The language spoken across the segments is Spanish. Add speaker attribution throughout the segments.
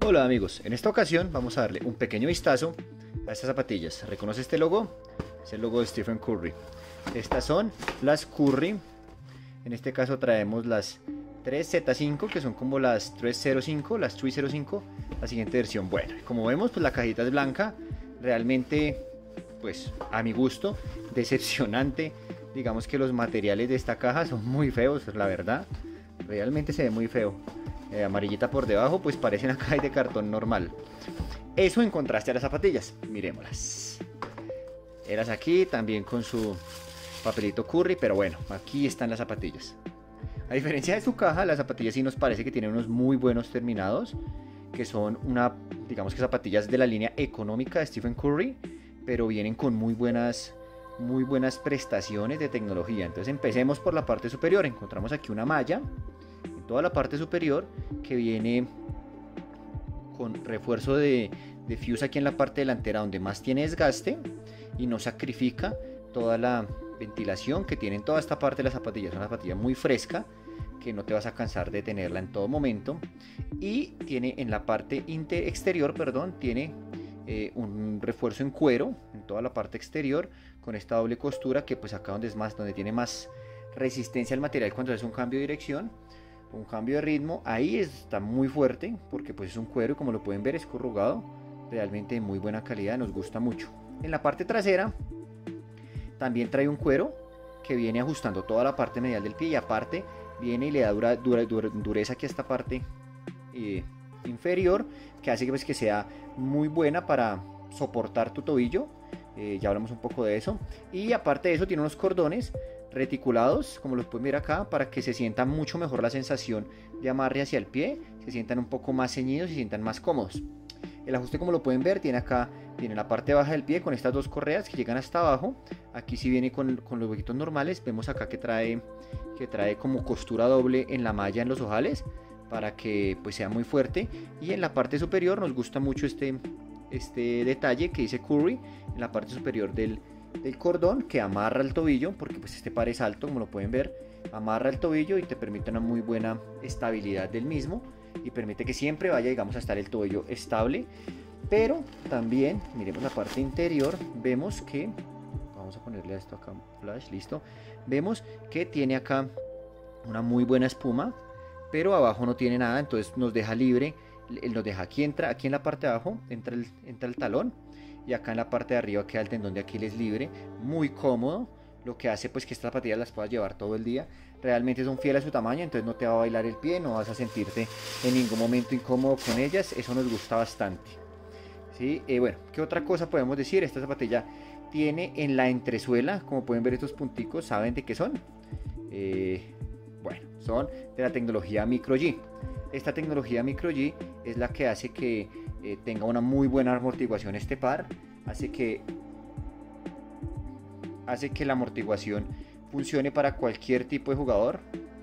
Speaker 1: Hola amigos, en esta ocasión vamos a darle un pequeño vistazo a estas zapatillas. ¿Reconoce este logo? Es el logo de Stephen Curry. Estas son las Curry. En este caso traemos las 3Z5, que son como las 305, las 305, la siguiente versión. Bueno, como vemos, pues la cajita es blanca. Realmente, pues a mi gusto, decepcionante. Digamos que los materiales de esta caja son muy feos, la verdad. Realmente se ve muy feo. Amarillita por debajo, pues parece una caja de cartón normal. Eso en contraste a las zapatillas. Miremoslas. Eras aquí también con su papelito Curry, pero bueno, aquí están las zapatillas. A diferencia de su caja, las zapatillas sí nos parece que tienen unos muy buenos terminados, que son digamos que zapatillas de la línea económica de Stephen Curry, pero vienen con muy buenas prestaciones de tecnología. Entonces empecemos por la parte superior. Encontramos aquí una malla en toda la parte superior que viene con refuerzo de fuse aquí en la parte delantera, donde más tiene desgaste y no sacrifica toda la ventilación que tiene en toda esta parte de la zapatilla. Es una zapatilla muy fresca que no te vas a cansar de tenerla en todo momento. Y tiene en la parte exterior, tiene un refuerzo en cuero en toda la parte exterior con esta doble costura, que pues acá donde tiene más resistencia al material cuando es un cambio de dirección, un cambio de ritmo, ahí está muy fuerte porque pues es un cuero y como lo pueden ver es corrugado, realmente de muy buena calidad, nos gusta mucho. En la parte trasera también trae un cuero que viene ajustando toda la parte medial del pie, y aparte viene y le da dureza aquí a esta parte inferior, que hace que sea muy buena para soportar tu tobillo. Ya hablamos un poco de eso. Y aparte de eso tiene unos cordones reticulados, como los pueden ver acá, para que se sienta mucho mejor la sensación de amarre hacia el pie, se sientan un poco más ceñidos y se sientan más cómodos. El ajuste, como lo pueden ver, tiene la parte baja del pie con estas dos correas que llegan hasta abajo. Aquí sí viene con los huequitos normales. Vemos acá que trae como costura doble en la malla, en los ojales, para que pues sea muy fuerte. Y en la parte superior nos gusta mucho este detalle que dice Curry en la parte superior del cordón, que amarra el tobillo, porque pues este par es alto, como lo pueden ver, amarra el tobillo y te permite una muy buena estabilidad del mismo, y permite que siempre vaya, digamos, a estar el tobillo estable. Pero también, miremos la parte interior, vemos que, vamos a ponerle a esto acá flash, listo, vemos que tiene acá una muy buena espuma, pero abajo no tiene nada, entonces nos deja libre. Nos deja aquí en la parte de abajo entra el talón, y acá en la parte de arriba queda el tendón de Aquiles libre, muy cómodo, lo que hace pues que estas zapatillas las puedas llevar todo el día. Realmente son fieles a su tamaño, entonces no te va a bailar el pie, no vas a sentirte en ningún momento incómodo con ellas, eso nos gusta bastante. ¿Sí? Bueno, ¿qué otra cosa podemos decir? Esta zapatilla tiene en la entresuela, como pueden ver, estos punticos. ¿Saben de qué son? Bueno, son de la tecnología Micro G. Esta tecnología Micro G es la que hace que tenga una muy buena amortiguación este par, hace que la amortiguación funcione para cualquier tipo de jugador,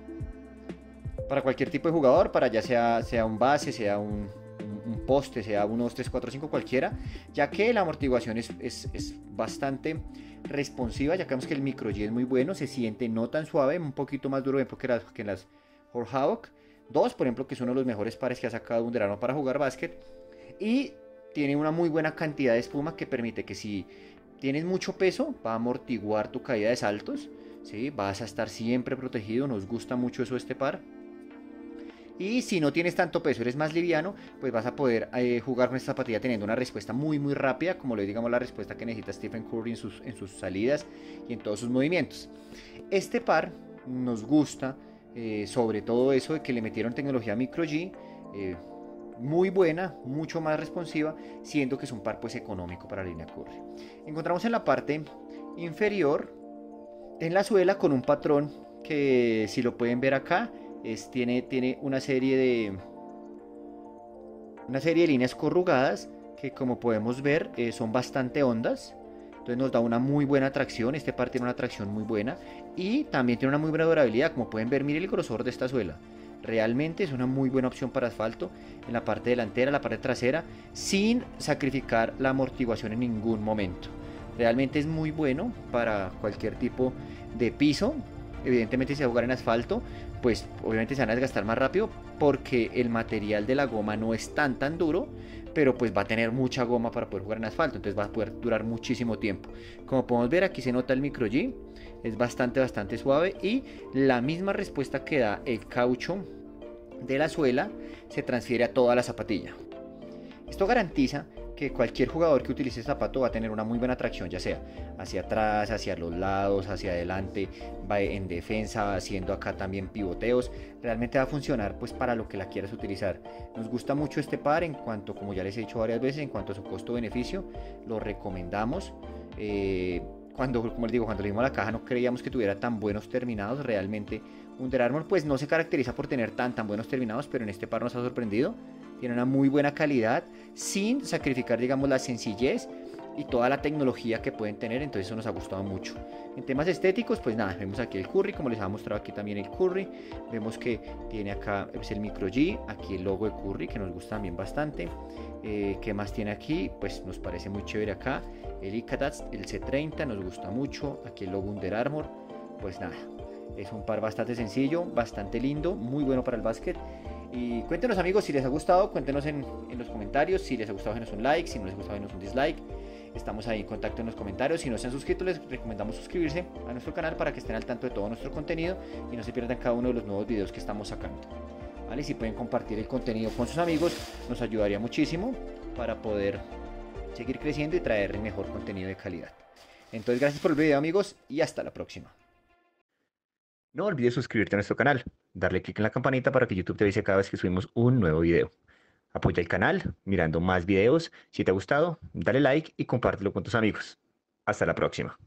Speaker 1: para ya sea un base, sea un poste, sea 1, 2, 3, 4, 5, cualquiera, ya que la amortiguación es bastante responsiva. Ya que vemos que el Micro G es muy bueno, se siente no tan suave, un poquito más duro que en las Hawk 2, por ejemplo, que es uno de los mejores pares que ha sacado Under para jugar básquet, y tiene una muy buena cantidad de espuma que permite que si tienes mucho peso va a amortiguar tu caída de saltos, ¿sí? Vas a estar siempre protegido, nos gusta mucho eso de este par. Y si no tienes tanto peso, eres más liviano, pues vas a poder jugar con esta zapatilla teniendo una respuesta muy rápida, como le digamos la respuesta que necesita Stephen Curry en sus salidas y en todos sus movimientos. Este par nos gusta sobre todo eso de que le metieron tecnología Micro G, muy buena, mucho más responsiva, siendo que es un par pues económico para la línea Curry. Encontramos en la parte inferior, en la suela, con un patrón que, si lo pueden ver acá, tiene una serie de líneas corrugadas que, como podemos ver, son bastante hondas. Entonces nos da una muy buena tracción. Este par tiene una tracción muy buena y también tiene una muy buena durabilidad. Como pueden ver, miren el grosor de esta suela. Realmente es una muy buena opción para asfalto, en la parte delantera, la parte trasera, sin sacrificar la amortiguación en ningún momento. Realmente es muy bueno para cualquier tipo de piso. evidentemente si va a jugar en asfalto, pues obviamente se van a desgastar más rápido porque el material de la goma no es tan duro, pero pues va a tener mucha goma para poder jugar en asfalto, entonces va a poder durar muchísimo tiempo. Como podemos ver, aquí se nota el micro G, es bastante suave, y la misma respuesta que da el caucho de la suela se transfiere a toda la zapatilla. Esto garantiza que cualquier jugador que utilice este zapato va a tener una muy buena tracción, ya sea hacia atrás, hacia los lados, hacia adelante, va en defensa, haciendo acá también pivoteos. Realmente va a funcionar pues para lo que la quieras utilizar. Nos gusta mucho este par en cuanto, como ya les he dicho varias veces, en cuanto a su costo-beneficio, lo recomendamos. Como les digo, cuando le dimos la caja no creíamos que tuviera tan buenos terminados. Realmente Under Armour pues no se caracteriza por tener tan buenos terminados, pero en este par nos ha sorprendido. Tiene una muy buena calidad sin sacrificar, digamos, la sencillez y toda la tecnología que pueden tener, entonces eso nos ha gustado mucho. En temas estéticos, pues nada, vemos aquí el Curry, como les había mostrado aquí también el Curry, vemos que tiene acá es el micro G, aquí el logo de Curry que nos gusta también bastante. ¿Qué más tiene aquí? Pues nos parece muy chévere acá el Ikatats, el C30 nos gusta mucho, aquí el logo Under Armour. Pues nada, es un par bastante sencillo, bastante lindo, muy bueno para el básquet. Y cuéntenos, amigos, si les ha gustado, cuéntenos en los comentarios. Si les ha gustado, denos un like. Si no les ha gustado, denos un dislike. Estamos ahí en contacto en los comentarios. Si no se han suscrito, les recomendamos suscribirse a nuestro canal para que estén al tanto de todo nuestro contenido y no se pierdan cada uno de los nuevos videos que estamos sacando, ¿vale? Si pueden compartir el contenido con sus amigos, nos ayudaría muchísimo para poder seguir creciendo y traer mejor contenido de calidad. Entonces, gracias por el video, amigos, y hasta la próxima. No olvides suscribirte a nuestro canal, darle clic en la campanita para que YouTube te avise cada vez que subimos un nuevo video. Apoya el canal mirando más videos. Si te ha gustado, dale like y compártelo con tus amigos. Hasta la próxima.